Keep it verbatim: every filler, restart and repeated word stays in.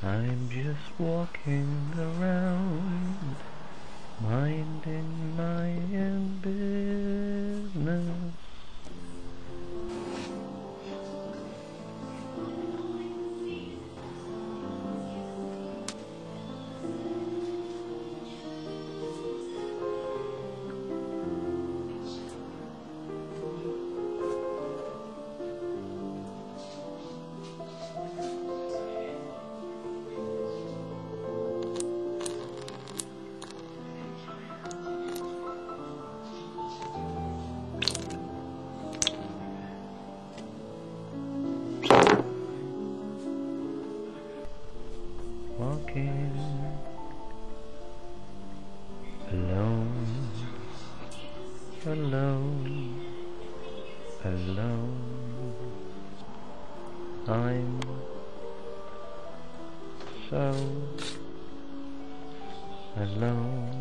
I'm just walking around, minding my own business. Walking alone, alone, alone. I'm so alone.